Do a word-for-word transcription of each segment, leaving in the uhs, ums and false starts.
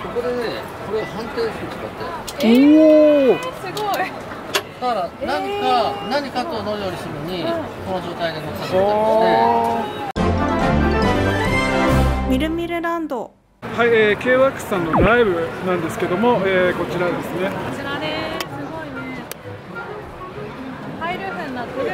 こでね、これ反転式使って。 おお。 すごい。 だから何か、えー、何かと乗り降りするのに、うん、この状態で乗せてたりして。 みるみるランド。 はい、えー、K-ワークスさんのライブなんですけども、えー、こちらですね。 こちらです。すごいね。ハイルーフになってる。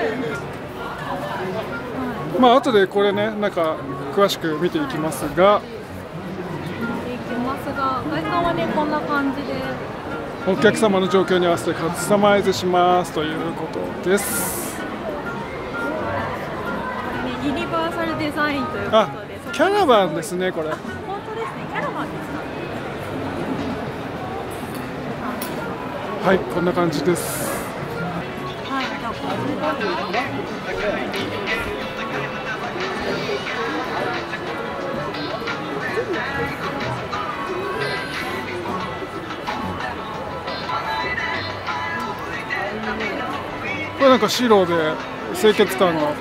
まあ後でこれね、なんか詳しく見ていきますが。 見ていきますが、外観はねこんな感じで。 お客様の状況に合わせてカスタマイズしますということです。 これね、ユニバーサルデザインということで。 キャラバンですね、これ。 本当ですね、キャラバンですか。 はい、こんな感じです。 はい、じゃあこれこれなんか白で清潔感が。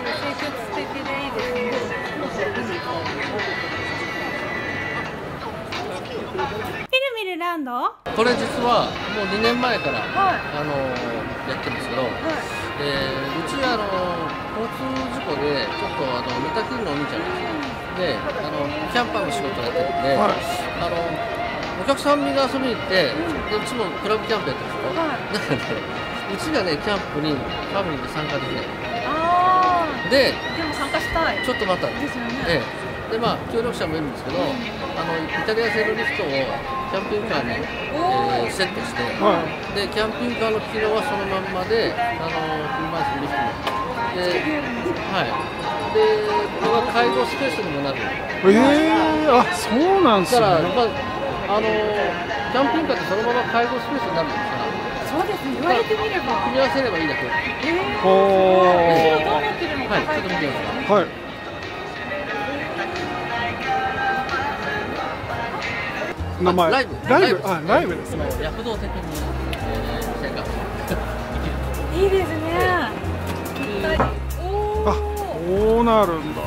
これ実はもうにねんまえから、 はい、 あのやってるんですけど、はい、えー、うちはあの交通事故でちょっとあの寝たきりのお兄ちゃんですよ。で、あのキャンパーの仕事をやってるんで、はい、あのお客さんみんな遊びに行って、でうちもクラブキャンプやってるんですよ。はい、だからね、うちがねキャンプにファミリーで参加できない。あで、 でも参加したい。 ちょっと待ったんですよね。ええ、でまあ協力者もいるんですけど、うん、あのイタリア製のリフトをキャンピングカーに、えー、セットして、はい、でキャンピングカーの機能はそのまんまで、あの車椅子のリフトもで、はい、でこれが介護スペースにもなる。 ええー、あ、そうなんですね。 だから、まあ、あのキャンピングカーってそのまま介護スペースになるんですから。 そうですね、言われてみれば組み合わせればいいだけ。 えー、後ろどうなってるのか、 はい、ちょっと見てください。 はい。名前ライブライブあライブですね。 躍動的に、えー、生活いいですね。 あ、こうなるんだ。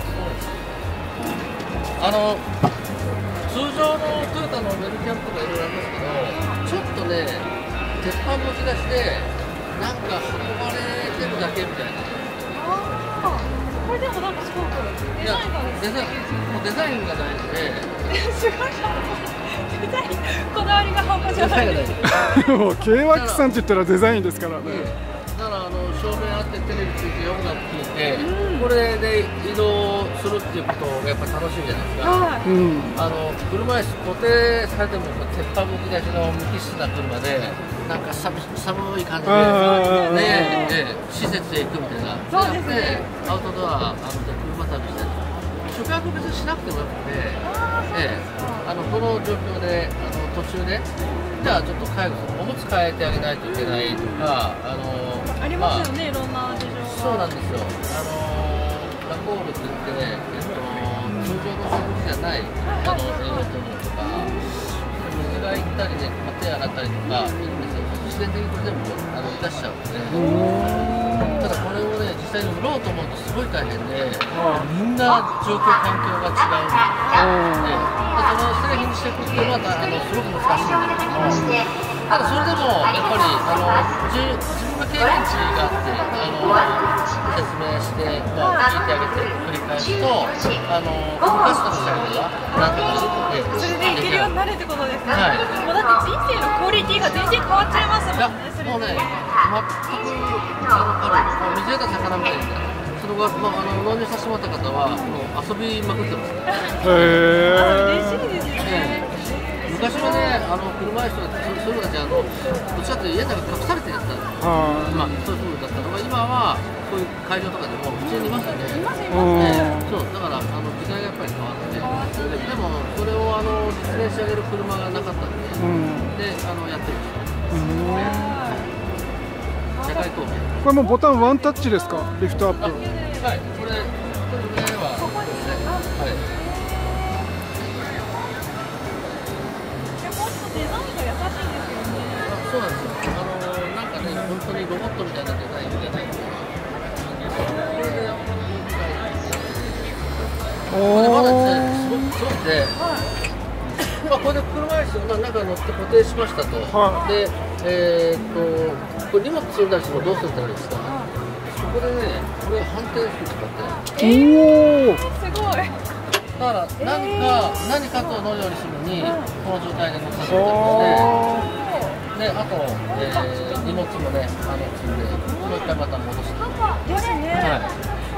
あの通常のトヨタのウェルキャンプとかいろいろありますけど、ちょっとね鉄板むき出しでなんか運ばれてるだけみたいな。 あ、これでもなんかすごくデザインがデザインもうデザインが大事で。 すごい。デザインこだわりが半端じゃないです。 もう K-ワークスさんって言ったらデザインですからね。 だからあの照明あってテレビついて音楽聴いて、うん、これで移動するっていうことがやっぱり楽しいじゃないですか。はい、うん、あの車椅子固定されても鉄板むき出しの無機質な車でなんか寒い感じでね、ね、施設へ行くみたいな。そうですね。アウトドアあの車旅したり。宿泊別にしなくてもよくて、ええ、あのこの状況であの途中でじゃあちょっと介護おむつ替えてあげないといけないとか、あのありますよね、まあ、いろんな事情が。そうなんですよ。 あのラコールって言って、えっと、通常の食事じゃないあの栄養ととか水がいったりね、手洗ったりとかいいんですよ。自然的にこれでもあの出しちゃうんで。ただこれをね、実際に売ろうと思うとすごい大変で、みんな状況、環境が違うんで、でその製品にしていくっていうのはあのすごく難しいんだけども、ただそれでもやっぱりあの自分の経験値があってあの説明して、まあ、聞いてあげて繰り返すと、あの昔との差がなんとかしてそれでいけるようになるってことですね。はい、もうだって人生のクオリティが全然変わっちゃいますもんね。それもうね、全くあの水得た魚みたいですね。その後、まあ、あの納入させてもらった方はもう遊びまくってます。 へー、嬉しいですね。 昔はね、あの車椅子とかそういう人たちあのどっちかというと家の中に隠されてやったんですよ。まあそういう風だったのが今はこういう会場とかでも普通にいますよね。いますいますね。そうだからあの時代がやっぱり変わって、でもそれをあの実現し上げる車がなかったんで、うん、であのやってるんですよ。社会貢献。 これもボタンワンタッチですか？リフトアップ。 はい、これこれ上ははい。そうなんですよ。あのなんかね、本当にロボットみたいなデザインじゃないですか。これでこれまだですね、すごくすごくて、まあこれで車椅子を中乗って固定しましたと、 はい、 で、えー、っとこれ荷物積んだりしてもどうするってあるんですか、そこでね、これ反転するとかって、 おお、 すごい。 だから何か、えー、何かと乗るようにするのに、この状態で乗させてまして、で、あと、えー、荷物もね、あの積んで、もう一回また戻して。 ですね。はい、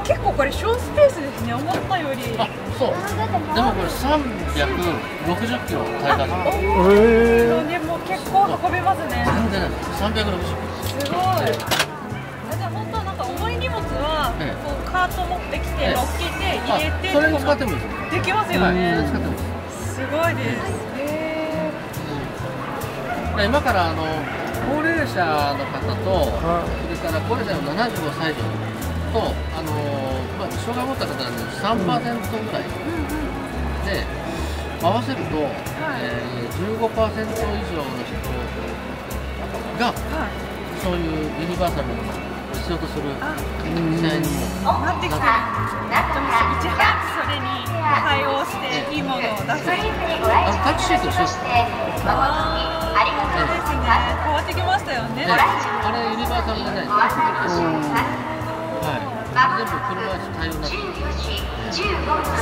結構これ小スペースですね、思ったより。あ、 そう。でもこれさんびゃくろくじゅっキロ耐えた。 ええ。でも結構運べますね。 全然さんびゃくろくじゅっキロ。 すごい。じゃあ本当なんか重い荷物はこうカート持ってきて乗っけて入れて、 それに使ってもいいです。 できますよね。 使ってもいい。 すごいです。へえ。今からあの高齢者の方と、それから高齢者のななじゅうごさい以上と、あのまあ障害を持った方はさんパーセントぐらいで合わせると、えー、じゅうごパーセント以上の人がそういうユニバーサルを必要とする時代にもなってきてる。でもいち早くそれに対応していいものを出す。 あのタクシーと一緒です。 あありがとうですね。変わってきましたよね。 あれユニバーサルじゃないですか。はい。全部車椅子対応になってる。 すごい。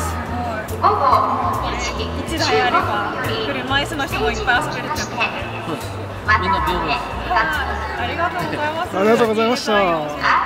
一台あれば車椅子の人もいっぱい遊べるってことで。 そうです。みんな平等です。 ありがとうございます。 ありがとうございました。